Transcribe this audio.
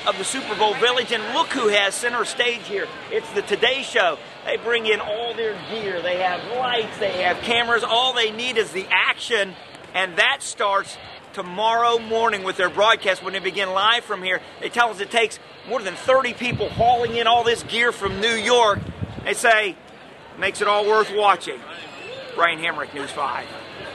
of the Super Bowl village, and look who has center stage here. It's the Today Show. They bring in all their gear. They have lights, they have cameras. All they need is the action, and that starts tomorrow morning with their broadcast when they begin live from here. They tell us it takes more than 30 people hauling in all this gear from New York. They say, makes it all worth watching. Brian Hamrick, News 5.